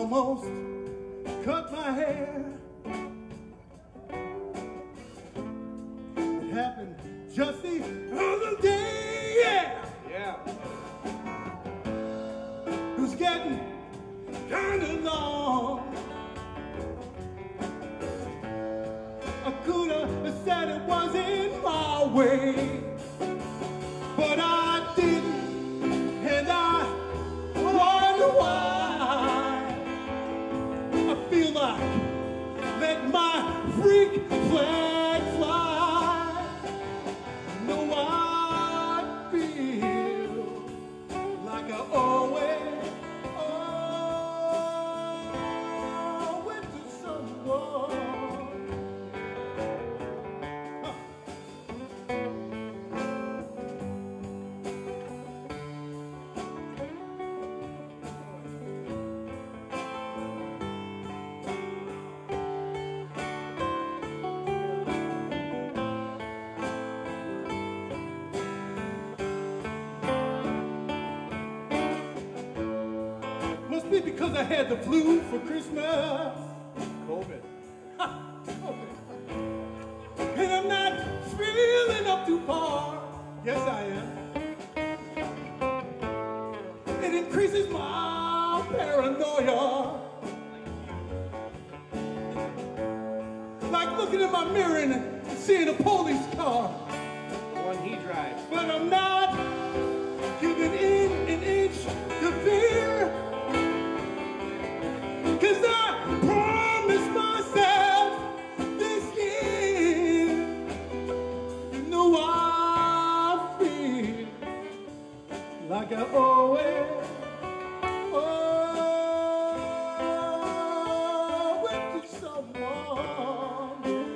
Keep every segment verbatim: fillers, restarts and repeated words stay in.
almost cut my hair. It happened just the other day, yeah. Yeah. It was getting kind of long. I could have said it wasn't my way, but I didn't, and I wonder why. I feel like let my freak flag fly. No, I feel like I always owe it to someone. Must be because I had the flu for Christmas. COVID. And I'm not feeling up to par. Yes, I am. It increases my paranoia. Like looking in my mirror and seeing a police car. The one he drives. But I'm not giving in an inch to fear. Cause I promised myself this year, you know I feel like I always owe it to someone.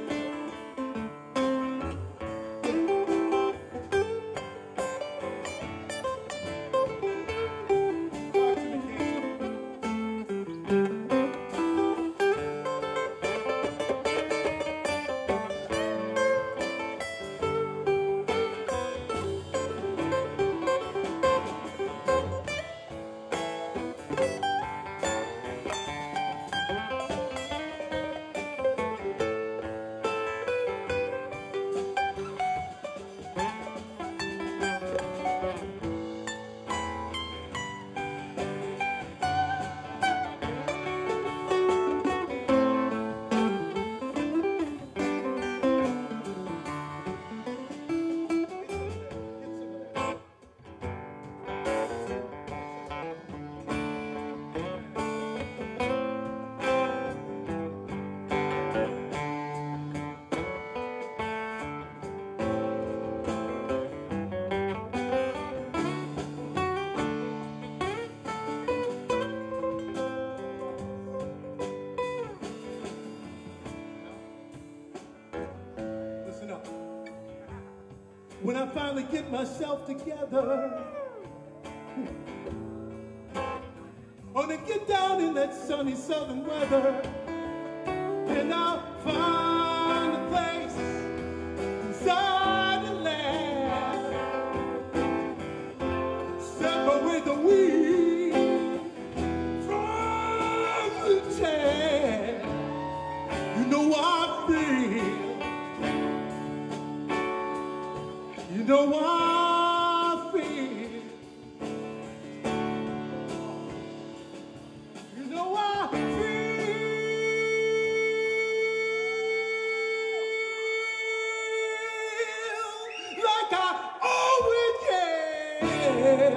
Listen up. When I finally get myself together, gonna get down in that sunny southern weather, and I'll find a place inside the land, separate the wheat from the chaff. You know I feel, you know I feel, you know I feel like I owe it, yeah.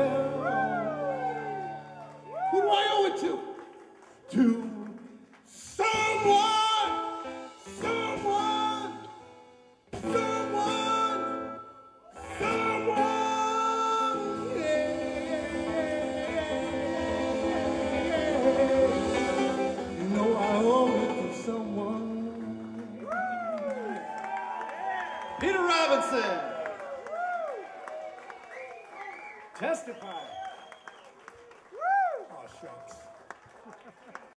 Who do I owe it to? To someone, someone, someone, someone, yeah. You know I owe it to someone. Peter Robinson. Testify. Oh, shucks.